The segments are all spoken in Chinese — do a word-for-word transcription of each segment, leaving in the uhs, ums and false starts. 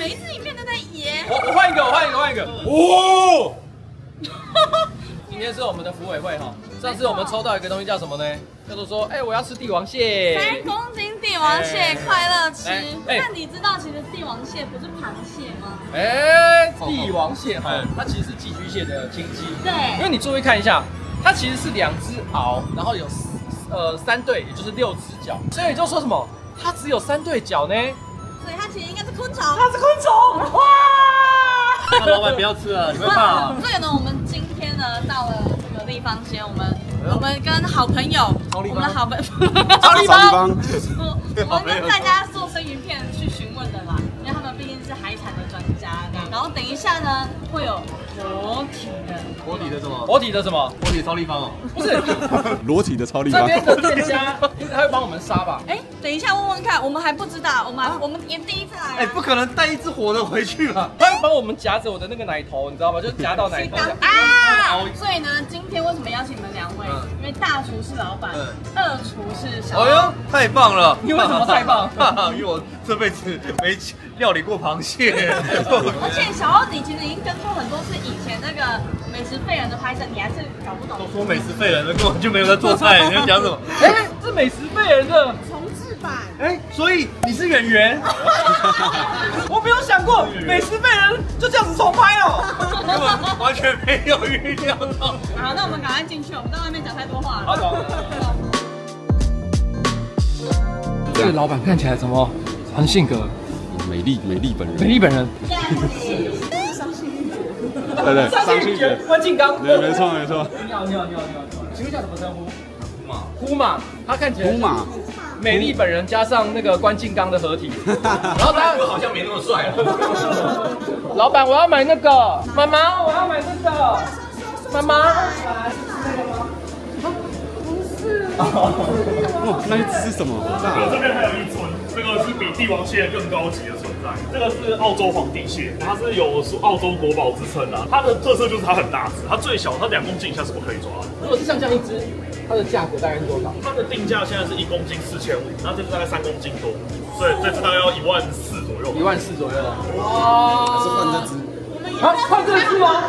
每一支影片都在演。 我我换一个，我换一个，换一个。哦。今天是我们的服委会哈，上次我们抽到一个东西叫什么呢？叫做说，哎，我要吃帝王蟹。 三公斤帝王蟹，快乐吃。但你知道其实帝王蟹不是螃蟹吗？ 哎，帝王蟹哈，它其实是寄居蟹的亲戚。 对。 因为你注意看一下，它其实是两只螯，然后有呃三对，也就是六只脚，所以就说什么，它只有三对脚呢？ 所以它其实应该是昆虫。 它是昆虫。哇！ 那老板不要吃了，你会怕。 所以呢，我们今天呢到了这个立方鲜，我们我们跟好朋友，我们的好朋友超立方， 我们跟大家做生鱼片去询问的啦，因为他们毕竟是海产的专家。然后等一下呢会有活体的， 活体的什么？ 活体的什么？ 活体超立方哦， 不是， 裸体的超立方。 这边的店家应该会帮我们杀吧？ 哎，等一下问问看，我们还不知道，我们我们也第一次来。 哎，不可能带一只活的回去吧？ 他会帮我们夹着我的那个奶头，你知道吗？就夹到奶头。 啊！所以呢，今天为什么邀请你们两位？因为大厨是老板，二厨是小。 哎呦，太棒了！ 你为什么太棒？ 因为我这辈子没料理过螃蟹。 而且小奥你其实已经跟过很多次以前那个美食废人的拍摄，你还是搞不懂。 都说美食废人了，根本就没有在做菜，你在讲什么？ 哎，这美食废人的重制版。 哎，所以你是演员？ 我没有想过美食废人就这样子重拍哦， 根本完全没有预料到。 好，那我们赶快进去，我们在外面讲太多话了。 好，走。这个老板看起来怎么很性格？ 美丽，美丽本人， 美丽本人。 对对，伤心觉， 关敬刚。 对，没错没错。 你好，你好，你好，你好。请问叫什么称呼？呼马。呼马，他看起来。 呼马。 美丽本人加上那个关敬刚的合体，然后他好像没那么帅了。 老板，我要买那个。妈妈，我要买那个。妈妈。不是。 哦，那一只是什么？ 我这边还有一尊，这个是比帝王蟹更高级的存在。这个是澳洲皇帝蟹，它是有澳洲国宝之称啊。它的特色就是它很大只，它最小，它两公斤以下是不可以抓的。 如果是像这样一只，它的价格大概是多少？ 它的定价现在是一公斤四千五，然后这只大概三公斤多，所以这只大概要一万四左右。 一万四左右。哇！ 还是换这只？ 啊，换这只吗？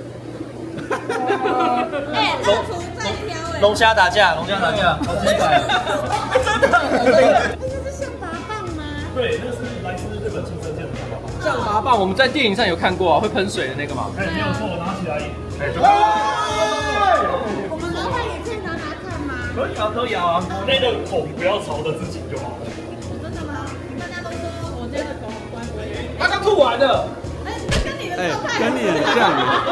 哎，二厨在挑哎。 龙虾打架，龙虾打架，好精彩！ 真的。 那是象拔蚌吗？ 对，那是来自日本出生界的象拔蚌。 象拔蚌我们在电影上有看过啊，会喷水的那个嘛。 哎，没有错，拿起来，哎，就。 我们老板也可以拿拿看吗？ 可以啊，可以啊，那个孔不要朝着自己就好了。 真的吗？大家都说我这个口很乖， 他刚吐完的。 哎，这跟你的哎， 状态跟你很像。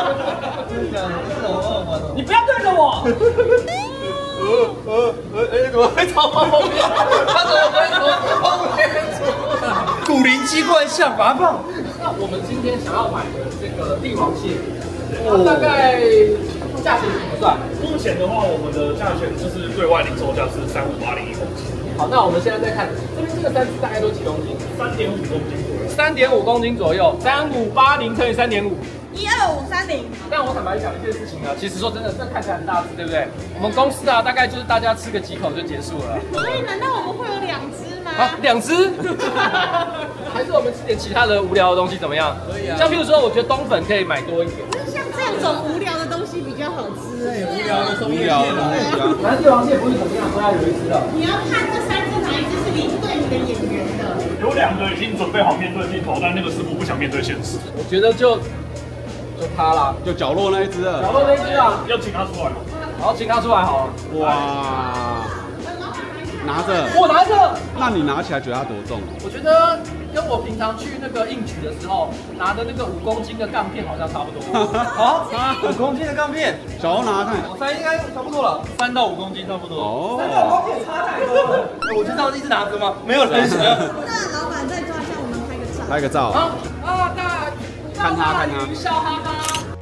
你不要对着我。 呃呃呃，哎，怎么会朝后面？他怎么会从后面出？古灵精怪象拔蚌。 那我们今天想要买的这个帝王蟹，它大概价钱怎么算？ 目前的话，我们的价钱就是对外零售价是三五八零一公斤。 好，那我们现在再看这边这个三只大概都几公斤？ 三点五公斤左右。 三点五公斤左右，三五八零乘以三点五。 一二五三零。 但我坦白讲一件事情啊，其实说真的，这看起来很大只，对不对？我们公司啊，大概就是大家吃个几口就结束了。 所以难道我们会有两只吗？ 啊，两只？还是我们吃点其他的无聊的东西怎么样？可以啊。像譬如说，我觉得冬粉可以买多一点。 像这种无聊的东西比较好吃哎。 无聊的松叶无聊蟹的东西啊。 反正帝王蟹不是怎么样都要有一只的。 你要看这三只哪一只是你对你的演员的。 有两个已经准备好面对镜头，但那个师傅不想面对现实。 我觉得就就他啦， 就角落那一只啊。 角落那一只啊， 要请他出来吗？ 好，请他出来好了。 哇！拿着， 我拿着。 那你拿起来觉得它多重？ 我觉得跟我平常去那个硬举的时候拿的那个五公斤的杠片好像差不多。 好，五公斤的钢片， 小欧拿看。 我猜应该差不多了，三到五公斤差不多。 哦。 三到五公斤差太多了。 我就这样一直拿着吗？没有人想。 那老板再抓一下，我们拍个照。 拍个照。 啊啊大！ 看他看他。 笑哈哈。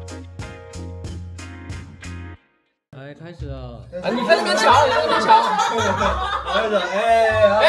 来，开始了。 啊，你在那边瞧，你在那边瞧。 开始，哎哎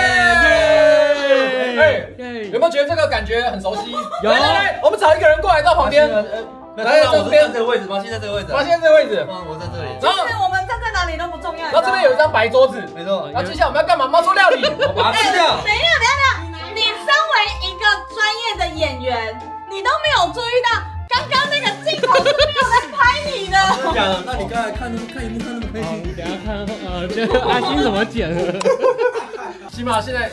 耶！哎，有没有觉得这个感觉很熟悉？有。来来来，我们找一个人过来到旁边。 来，这边这个位置吗？现在这个位置。 现在这个位置。 我在这里。 然后我们站在哪里都不重要。 然后这边有一张白桌子。 没错。 然后接下来我们要干嘛？猫说料理。 我把它吃掉。 等一下，等一下，你身为一个专业的演演员，你都没有注意到刚刚那个镜头是没有在拍你的。 真的假的？那你刚才看看荧幕看那么开心， 你等下看呃，这阿星怎么剪的？ 起码现在，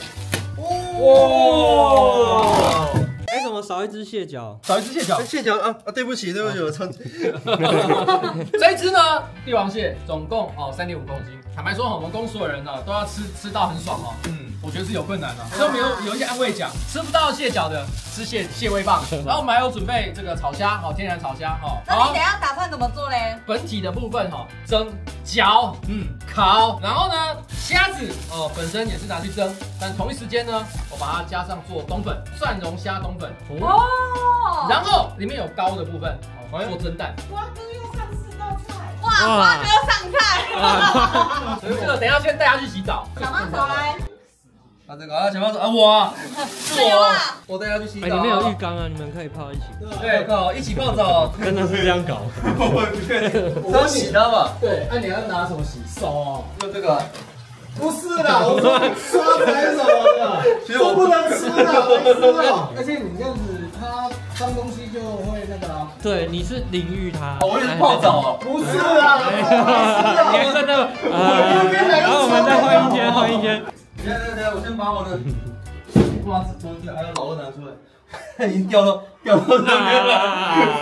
哇！哎，怎么少一只蟹脚？ 少一只蟹脚。 蟹脚啊啊！对不起，对不起，我唱。 这一只呢，帝王蟹总共哦三点五公斤。坦白说，我们公司的人呢都要吃吃到很爽哦。嗯，我觉得是有困难的。所以我们有有一些安慰奖，吃不到蟹脚的吃蟹蟹味棒。然后我们还有准备这个炒虾，哦，天然炒虾哦。 那你等一下打算怎么做嘞？ 本体的部分哈，蒸、嚼、嗯、烤，然后呢，虾子哦本身也是拿去蒸，但同一时间呢，我把它加上做冬粉，蒜蓉虾冬粉哦，然后里面有膏的部分哦，做蒸蛋。 瓜哥又上四道菜，哇，瓜哥上菜。 所以这个等一下先带他去洗澡。 小帮手来。 啊，这个啊，小帮手啊，我啊， 是我啊， 我带他去洗澡。 哎，你们有浴缸啊，你们可以泡一起。 对，靠，一起泡澡， 真的是这样搞。 我要洗它吧？ 对，那你要拿什么洗？手哦。 就这个。 不是啦，我说刷才什么的，其实我不能吃的，没吃啊。而且你这样子，它脏东西就会那个啊。 对，你是淋浴它。 我也是泡澡啊。 不是啊， 你还真的。然后我们再换一间，换一间。 等下等下，我先把我的袜子脱掉，还有老二拿出来，已经掉到掉到这边了。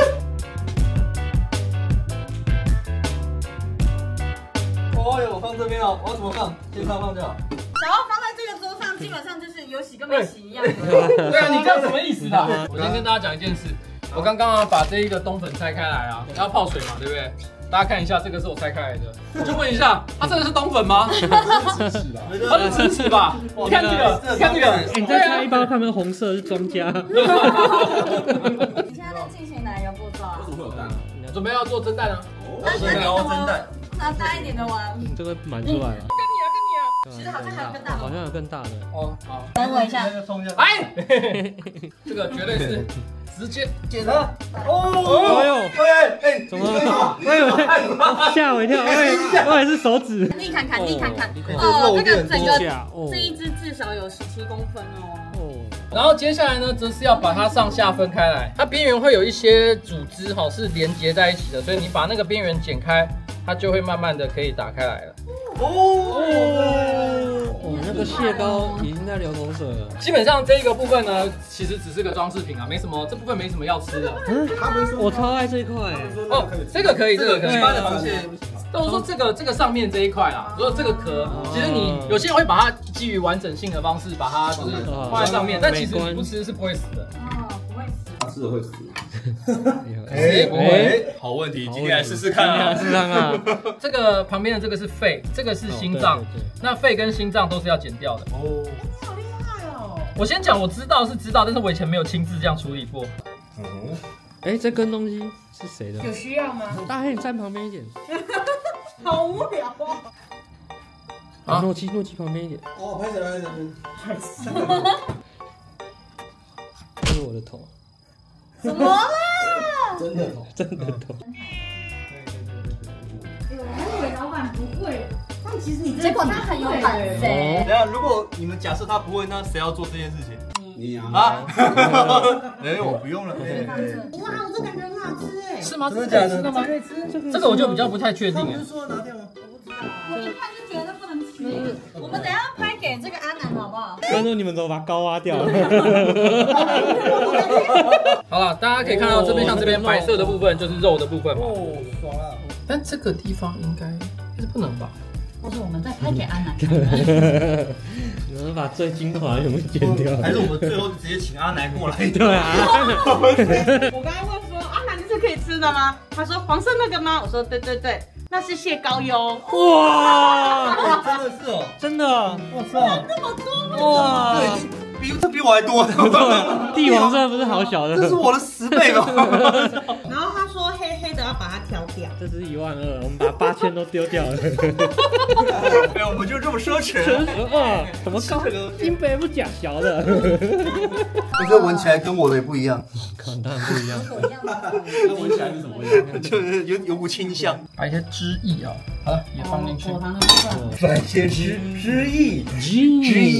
哦哟，我放这边哦，我要怎么放？先放放就好。 然后放在这个桌上，基本上就是有洗跟没洗一样。 对啊，你这样什么意思啊？我先跟大家讲一件事，我刚刚啊把这一个冬粉拆开来啊，要泡水嘛，对不对？大家看一下，这个是我拆开来的。我就问一下，它这个是冬粉吗？它是芝士吧？你看这个，你看这个， 你再拆一包，他们红色是庄家。 你现在在进行哪一个步骤啊？ 为什么会有蛋？ 准备要做蒸蛋啊？ 蒸蛋，蒸蛋。 拿大一点的碗。 这个满出来了。 跟你啊，跟你啊。 其实好像还有更大的。 好像有更大的。 哦，好。 等我一下。 哎，这个绝对是。直接剪了哦！哎呦， 哎哎， 怎么？哎呦，吓我一跳！哎，我以为是手指。 你看看，你看看，哦，这个整个哦， 这一只至少有十七公分哦。 哦。 然后接下来呢，则是要把它上下分开来，它边缘会有一些组织哈，是连接在一起的，所以你把那个边缘剪开，它就会慢慢的可以打开来了。哦。 哦，那个蟹膏已经在流口水了。 基本上这一个部分呢，其实只是个装饰品啊，没什么，这部分没什么要吃的。 嗯，我超爱这一块。 哦，这个可以，这个可以。 一般的螃蟹， 但我说这个这个上面这一块啦，如果这个壳，其实你有些人会把它基于完整性的方式把它就是放在上面，但其实你不吃是不会死的。 哦，不会死。 他吃了会死。 哎哎，好问题，今天来试试看啊！ 试试看啊！ 这个旁边的这个是肺，这个是心脏，那肺跟心脏都是要剪掉的。哦， 你好厉害哦！ 我先讲，我知道是知道，但是我以前没有亲自这样处理过。 哦，哎，这根东西是谁的？ 有需要吗？ 大黑，你站旁边一点。 好无聊哦。 啊，诺基，诺基旁边一点。 哦，拍起来，拍起来。 这是我的头。 怎么了？ 真的头， 真的头。 我还以为老板不会，但其实你结果他很有胆子。 等下，如果你们假设他不会，那谁要做这件事情？ 你啊？ 啊？哎，我不用了。 哇，我这感觉很好吃哎。 是吗？ 真的假的？ 真的吗？可以吃。这个我就比较不太确定哎。 说拿掉吗？ 我一看就觉得不能吃。我们等下拍给这个阿南好不好？ 观众，你们怎么把膏挖掉了？ 好了，大家可以看到这边，像这边白色的部分就是肉的部分嘛。 哦，爽了。 但这个地方应该是不能吧？ 或者我们再拍给阿南。 你们把最精华全部剪掉， 还是我们最后直接请阿南过来？ 对啊。 我刚才问说阿南这是可以吃的吗？他说黄色那个吗？我说对对对，那是蟹膏哟。 哇， 真的是哦， 真的， 我操， 这么多哇， 比这比我还多。 帝王真的不是好小的， 这是我的十倍吧？ 然后他说黑黑的要把它挑掉， 这是一万二，我们把八千都丢掉了。 哎，我们就这么奢侈。 二，怎么高？金杯不假小的。 这个闻起来跟我的也不一样。 当然不一样。 那闻起来是什么味道？就是有有股清香， 把一些汁液啊，好了也放进去。 果糖的部分。 番茄汁汁液， 汁液。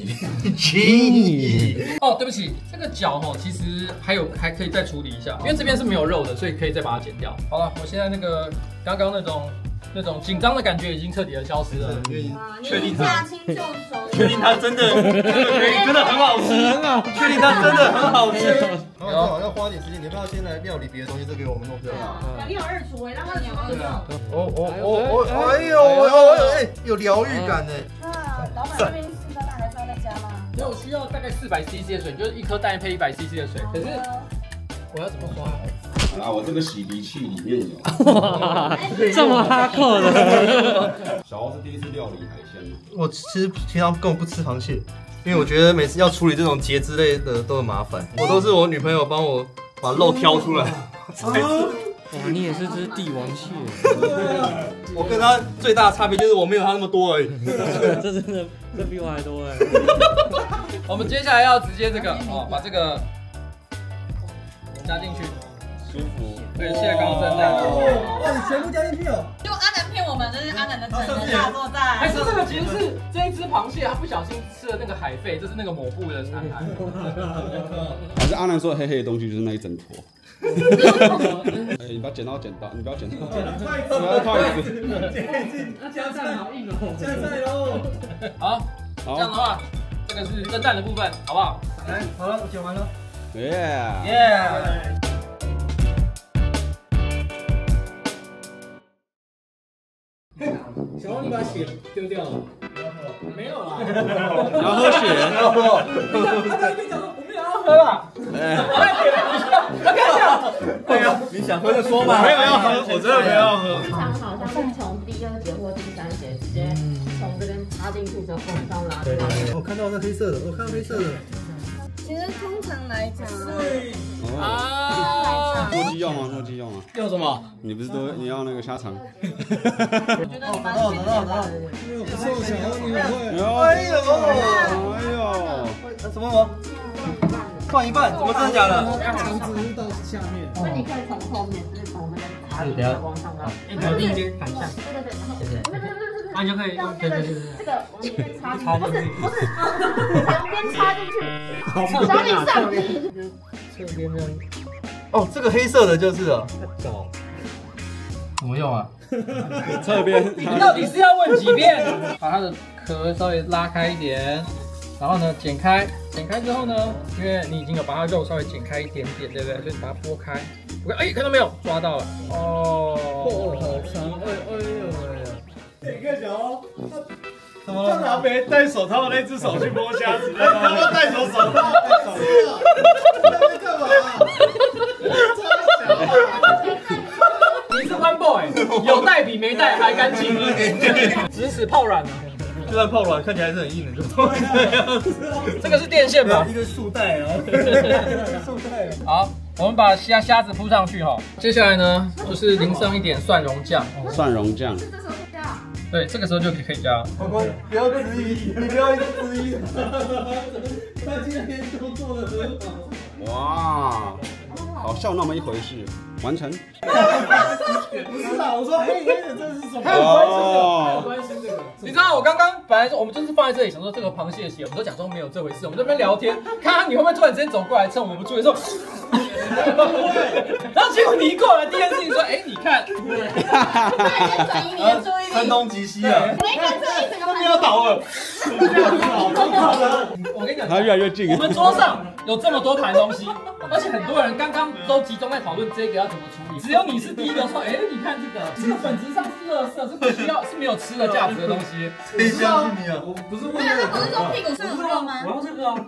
奇哦，对不起，这个脚哈，其实还有还可以再处理一下，因为这边是没有肉的，所以可以再把它剪掉。好了，我现在那个刚刚那种那种紧张的感觉已经彻底的消失了。 确定驾轻就熟， 确定它真的真的很好吃，很好，确定它真的很好吃。 然后好像花点时间，你要不要先来料理别的东西，再给我们弄掉？ 你有二厨哎，让他你有二厨。 哦哦哦哦，哎呦哦哎，有疗愈感呢。 那老板这边四颗蛋还需要再加吗？ 没有，需要大概四百 C C 的水，就是一颗蛋配一百 C C 的水。可是我要怎么刷？ 啊，我这个洗涤器里面有。 哇，这么哈扣的。 小欧是第一次料理海鲜吗？ 我其实平常根本不吃螃蟹，因为我觉得每次要处理这种节之类的都很麻烦，我都是我女朋友帮我把肉挑出来。 哇，你也是只帝王蟹。 我跟她最大的差别就是我没有她那么多而已。 这真的，这比我还多哎。 我们接下来要直接这个哦，把这个加进去， 舒服。 对，蟹膏蒸蛋。 哇，你全部加进去哦！ 就阿南骗我们，这是阿南的整人大作战。 还是这个其实是这一只螃蟹，它不小心吃了那个海肺，这是那个抹布的残骸。 还是阿南说的黑黑的东西就是那一整坨。哎，你把剪刀剪刀，你不要剪刀，不要筷子。 那加菜好硬哦， 加菜喽！ 好，这样的话，这个是蒸蛋的部分，好不好？ 来，好了，我剪完了。 耶耶！ 小王，你把血丢掉了？没有啦。 然后喝血， 他刚才跟你讲说我们也要喝了。他看一下， 对啊，你想喝就说嘛。没有要喝，我真的没有要喝。 通常好像是从第二节或第三节直接从这边插进去之后往上拉。 对对对，我看到那黑色的，我看到黑色的。 其实通常来讲， 啊， 诺基用吗？诺基用吗？ 用什么？ 你不是都你要那个虾肠？ 我觉得你蛮幸运的。 不错，小欧你很会。 哎呦，哎呦， 什么什么？换一半？怎么真的假的？ 肠子是到下面。那你可以从后面，就是从那边插进去往上拉。 一条另一边反向。 对对对，然后对对对对对。 那你就可以用对对对对。 这个往里面插进去，不是不是，两边插进去，小李上机。 侧边这样。 哦，这个黑色的就是了。 怎么用啊？ 侧边。 你到底是要问几遍？把它的壳稍微拉开一点，然后呢剪开，剪开之后呢，因为你已经有把它肉稍微剪开一点点，对不对？所以你把它拨开。哎，看到没有？抓到了。哦， 好长，哎哎呦哎呀！你看小欧，怎么他拿没戴手套的那只手去摸虾子，他们戴手手套。 是啊，在干嘛？ 你是 One Boy， 有带比没带还干净，指使泡软了。 就算泡软，看起来还是很硬的，就都会这样子。 这个是电线吧？ 一个束带啊，束带。 好，我们把虾虾子铺上去哈。接下来呢，就是淋上一点蒜蓉酱。 蒜蓉酱。 这时候加。 对，这个时候就可以加。 宝宝，不要质疑，你不要一直质疑。他今天都做的很好。 哇，好笑那么一回事，完成。 不是啊，我说黑黑的这是什么？ 哦， 关心这个。你知道我刚刚本来我们就是放在这里，想说这个螃蟹血，我们都假装没有这回事，我们这边聊天，看看你会不会突然之间走过来趁我们不注意的时候，然后结果你一过来，第一件事情说，哎，你看， 转移你的注意力。 声东击西啊！ 我一看这一整个不要倒了， 我跟你讲， 它越来越近。 我们桌上有这么多盘东西，而且很多人刚刚都集中在讨论这个要怎么处理，只有你是第一个说，哎，你看这个，这个本质上是垃圾，是不需要是没有吃的价值的东西。 谁相信你啊？ 我不是问对啊，他不是说屁股上有肉吗？ 我要这个啊。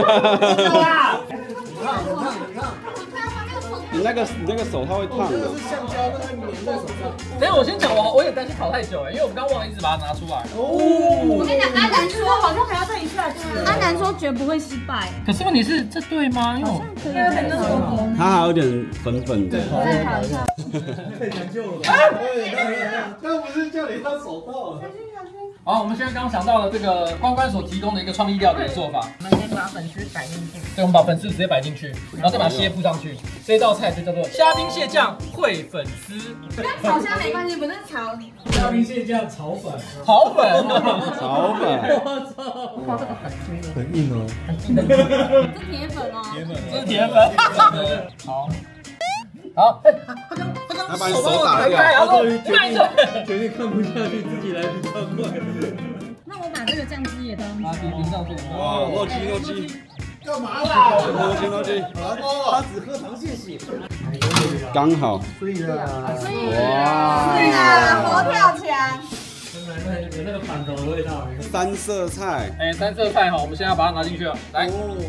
你看，你看，你看， 你那个你那个手套会烫的。 这是橡胶，那个粘在手上。 等下我先讲，我我有担心烤太久哎，因为我们刚忘了一直把它拿出来。 我跟你讲，阿南说好像还要再一下，阿南说绝不会失败。 可是问题是，这对吗？因为我可以很那种。 它还有点粉粉的。 再烤一下。 太讲究了吧？对对对，刚不是叫你戴手套？ 好，我们现在刚刚想到了这个关关所提供的一个创意料理的做法。 我们先把粉丝摆进去。 对，我们把粉丝直接摆进去，然后再把蟹铺上去。这道菜就叫做虾冰蟹酱烩粉丝。 跟炒虾没关系，不是炒虾冰蟹酱炒粉。 炒粉， 炒粉。 我操！ 哇，这个粉区很硬哦。 这铁粉哦。 铁粉。 这是铁粉。好。好， 他把你手打掉， 然后卖着， 决定看不下去，自己来比较快。 那我把这个酱汁也当啊，淋淋上去。 哇，肉鸡肉鸡， 干嘛啦？ 肉鸡肉鸡， 他只喝螃蟹血。 刚好。 所以啊， 哇， 对啊，佛跳墙。 有那个板头的味道。 三色菜， 哎，三色菜哈，我们现在把它拿进去了，来。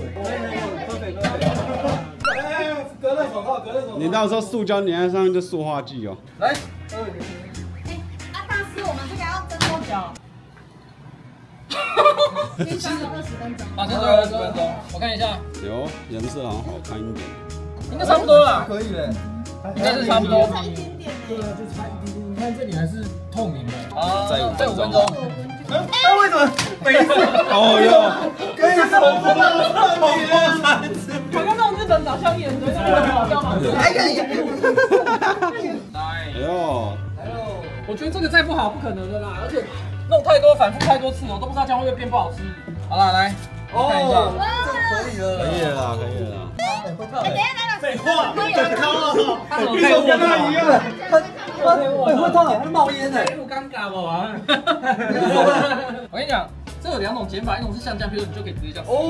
哎，隔热手套，隔热手套。 你到时候塑胶粘在上面就塑化剂哦。 来。 哎，啊，大师，我们这个要蒸多久？先蒸个二十分钟。 啊，蒸个二十分钟，我看一下。 有颜色好像好看一点。 应该差不多了。 可以嘞， 应该是差不多。 差一点点。 对啊，就差一点点。你看这里还是透明的。 啊， 再五再五分钟。 哎，为什么每一次？ 哦哟， 跟你说不到透明三次。 我刚那种日本搞笑艺人，觉得很好笑吗？ 哎呀呀！ 哎呦， 我觉得这个再不好不可能的啦，而且弄太多反复太多次，我都不知道这样会不会变不好吃。好啦，来看一下， 可以了， 可以了啦，可以了啦。 哎，等一下， 废话，很高了， 他怎么跟我跟他一样，他会会烫，他冒烟的。 不尴尬吗？我跟你讲，这有两种剪法，一种是像这样，比如你就可以直接这样。哦，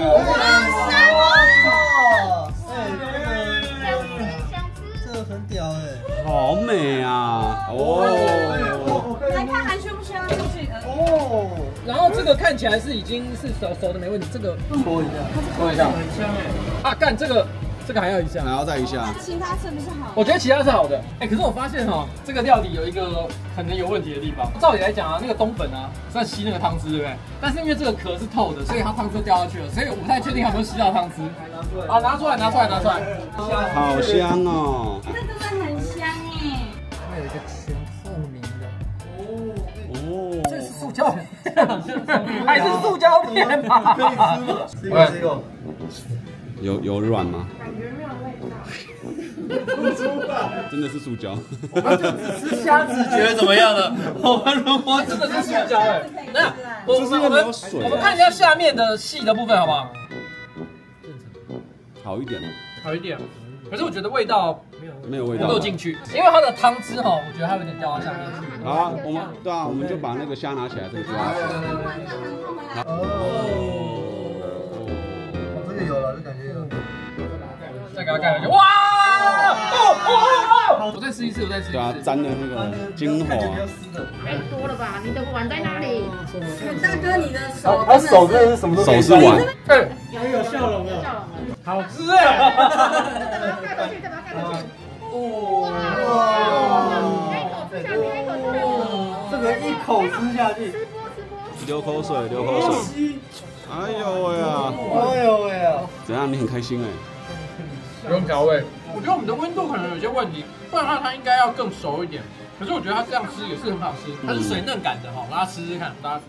这个很屌哎， 好美啊！哦， 来看还香不香？出去。 哦， 然后这个看起来是已经是熟熟的没问题，这个搓一下， 搓一下。 很香哎。 啊，干这个。这个还要一下， 还要再一下。 其他是不是好？ 我觉得其他是好的。哎、欸，可是我发现哈、喔，这个料理有一个可能有问题的地方。照理来讲啊，那个冬粉啊是在吸那个汤汁，对不对？但是因为这个壳是透的，所以它汤汁掉下去了，所以我不太确定它有没有吸到汤汁。啊，拿出来，拿出来，拿出来。 好香哦！ 这真的很香哎。 它有一个全透明的。 哦， 这是塑胶片，还是塑胶片吧？ 可以吃吗？吃一个，吃一个。 有有软吗？ 感觉没有味道。 真的是塑胶。 我们就只吃虾子，觉得怎么样呢？我们如果真的是塑胶哎，那我就是因为没有水。 我们看一下下面的细的部分好不好？ 好一点， 好一点。可是我觉得味道没有没有味道， 不够进去，因为它的汤汁哈，我觉得它有点掉到下面去。 好，我们对啊，我们就把那个虾拿起来，这个丢下去。 哦。有了，就感觉有。 再给它盖回去，哇！哦哦！我再试一次，我再试一次。 对啊，沾了那个精华。 太多了吧？你的碗在哪里？大哥，你的手。 他手真的是什么都可以。 手是碗。 对， 还有笑容的。 笑容了。 好吃哎！ 再把它盖回去，再把它盖回去。 哦哇！ 这个一口吃下去。 吃播吃播。 流口水，流口水。哎呦喂啊！ 哎呦喂啊！ 怎样？你很开心哎？ 不用调味，我觉得我们的温度可能有些问题，不然的话它应该要更熟一点。可是我觉得它这样吃也是很好吃，它是水嫩感的哈，大家吃吃看，大家吃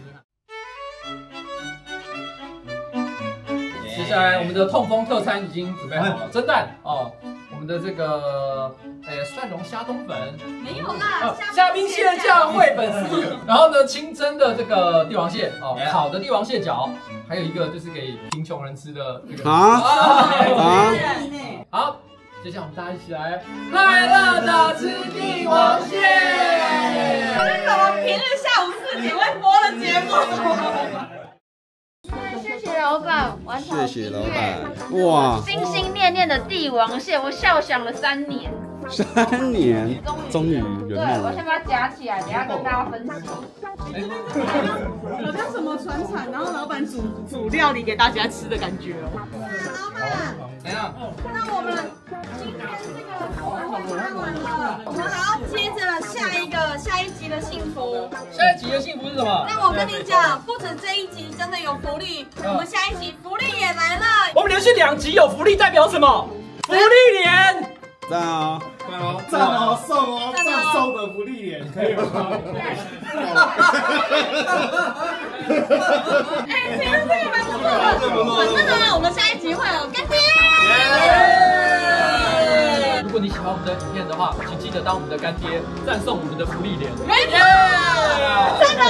吃看。接下来我们的痛风特餐已经准备好了，蒸蛋哦，我们的这个诶蒜蓉虾冬粉没有啦， 虾冰蟹酱烩粉丝，然后呢清蒸的这个帝王蟹哦，烤的帝王蟹脚，还有一个就是给贫穷人吃的这个啊啊！ 好，接下来我们大家一起来快乐的吃帝王蟹。 这是什么平日下午四点会播的节目？ 谢谢老板，完成谢谢老板，哇！ 心心念念的帝王蟹，我笑想了三年， 三年终于圆对， 梦了。 我先把它夹起来，等下跟大家分享。 好像什么船产，然后老板煮煮料理给大家吃的感觉哦。 老板， 怎样？ 那我们今天这个活动看完了，我们还要接着下一个下一集的幸福。 下一集的幸福是什么？ 那我跟你讲，不止这一集真的有福利，我们下一集福利也来了。 我们连续两集有福利，代表什么？福利连。 赞哦！ 赞哦！赞哦！送哦！赞送的福利脸可以吗？ 哎，其实这个蛮不错的。反正呢，我们下一集会有干爹。 如果你喜欢我们的影片的话，请记得当我们的干爹，赞送我们的福利连。 没错，赞